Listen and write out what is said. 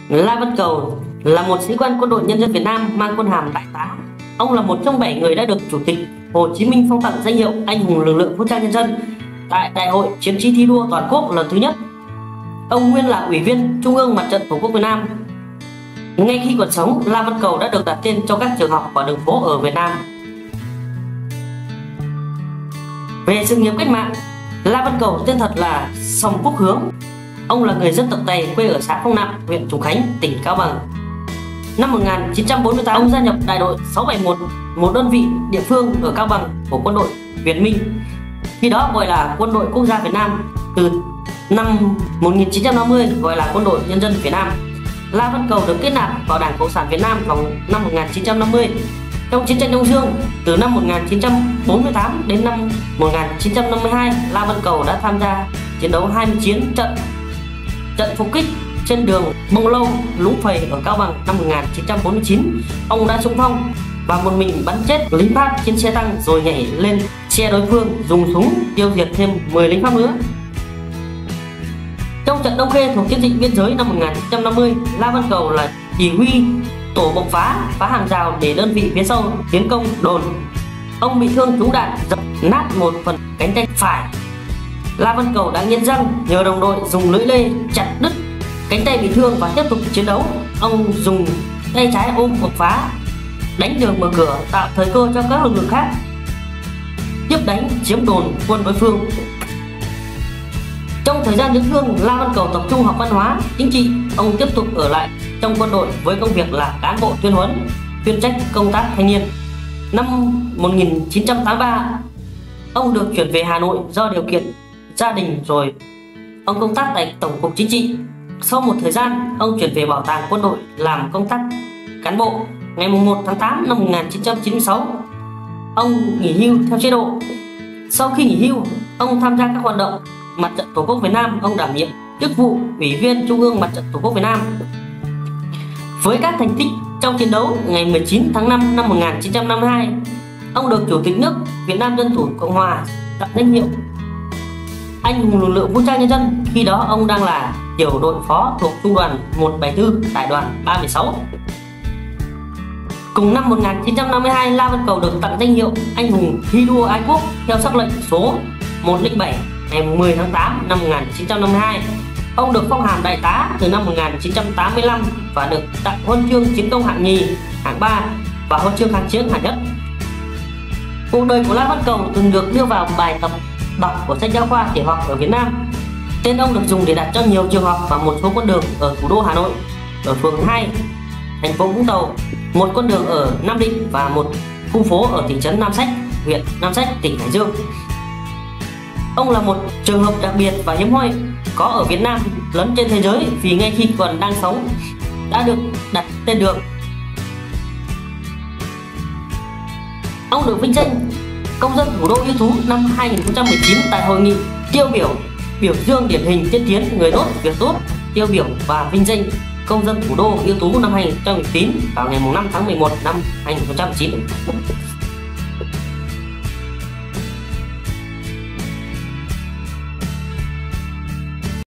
La Văn Cầu là một sĩ quan quân đội nhân dân Việt Nam mang quân hàm đại tá. Ông là một trong 7 người đã được Chủ tịch Hồ Chí Minh phong tặng danh hiệu Anh hùng lực lượng vũ trang nhân dân tại Đại hội Chiến sĩ thi đua toàn quốc lần thứ nhất. Ông nguyên là Ủy viên Trung ương Mặt trận Tổ quốc Việt Nam. Ngay khi còn sống, La Văn Cầu đã được đặt tên cho các trường học và đường phố ở Việt Nam. Về sự nghiệp cách mạng, La Văn Cầu tên thật là Sòng Quốc Hướng. Ông là người dân tộc Tày, quê ở xã Phong Nạm, huyện Trùng Khánh, tỉnh Cao Bằng. Năm 1948, ông gia nhập đại đội 671, một đơn vị địa phương ở Cao Bằng của quân đội Việt Minh, khi đó gọi là Quân đội Quốc gia Việt Nam. Từ năm 1950 gọi là Quân đội Nhân dân Việt Nam. La Văn Cầu được kết nạp vào Đảng Cộng sản Việt Nam vào năm 1950. Trong chiến tranh Đông Dương, từ năm 1948 đến năm 1952, La Văn Cầu đã tham gia chiến đấu 20 trận phục kích trên đường Bông Lâu, Lũng Phầy ở Cao Bằng năm 1949. Ông đã xung phong và một mình bắn chết lính Pháp trên xe tăng rồi nhảy lên xe đối phương dùng súng tiêu diệt thêm 10 lính Pháp nữa. Trong trận Đông Khê thuộc chiến dịch biên giới năm 1950, La Văn Cầu là chỉ huy tổ bộc phá hàng rào để đơn vị phía sau tiến công đồn. Ông bị thương trúng đạn dập nát một phần cánh tay phải. La Văn Cầu đã nghiến răng nhờ đồng đội dùng lưỡi lê chặt đứt cánh tay bị thương và tiếp tục chiến đấu. Ông dùng tay trái ôm bộc phá, đánh đường mở cửa, tạo thời cơ cho các lực lượng khác tiếp đánh chiếm đồn quân đối phương. Trong thời gian dưỡng thương, La Văn Cầu tập trung học văn hóa, chính trị. Ông tiếp tục ở lại trong quân đội với công việc là cán bộ tuyên huấn, chuyên trách công tác thanh niên. Năm 1983, ông được chuyển về Hà Nội do điều kiện gia đình, rồi ông công tác tại Tổng cục Chính trị. Sau một thời gian, ông chuyển về Bảo tàng Quân đội làm công tác cán bộ. Ngày 1 tháng 8 năm 1996, ông nghỉ hưu theo chế độ. Sau khi nghỉ hưu, ông tham gia các hoạt động Mặt trận Tổ quốc Việt Nam. Ông đảm nhiệm chức vụ Ủy viên Trung ương Mặt trận Tổ quốc Việt Nam. Với các thành tích trong chiến đấu, ngày 19 tháng 5 năm 1952, ông được Chủ tịch nước Việt Nam Dân chủ Cộng hòa tặng danh hiệu Anh hùng lực lượng vũ trang nhân dân. Khi đó ông đang là tiểu đội phó thuộc Trung đoàn 174, đại đoàn 316. Cùng năm 1952, La Văn Cầu được tặng danh hiệu Anh hùng thi đua ái quốc theo sắc lệnh số 107 ngày 10 tháng 8 năm 1952. Ông được phong hàm đại tá từ năm 1985 và được tặng huân chương chiến công hạng nhì, hạng 3 và huân chương kháng chiến hạng nhất. Cuộc đời của La Văn Cầu từng được đưa vào bài tập đọc của sách giáo khoa tiểu học ở Việt Nam. Tên ông được dùng để đặt cho nhiều trường học và một số con đường ở thủ đô Hà Nội, ở phường 2, thành phố Vũng Tàu, một con đường ở Nam Định và một khu phố ở thị trấn Nam Sách, huyện Nam Sách, tỉnh Hải Dương. Ông là một trường hợp đặc biệt và hiếm hoi có ở Việt Nam lẫn trên thế giới, vì ngay khi còn đang sống đã được đặt tên đường. Ông được vinh danh công dân thủ đô ưu tú năm 2019 tại hội nghị biểu dương điển hình tiên tiến, người tốt việc tốt, tiêu biểu và vinh danh công dân thủ đô ưu tú năm 2019 vào ngày 5 tháng 11 năm 2019.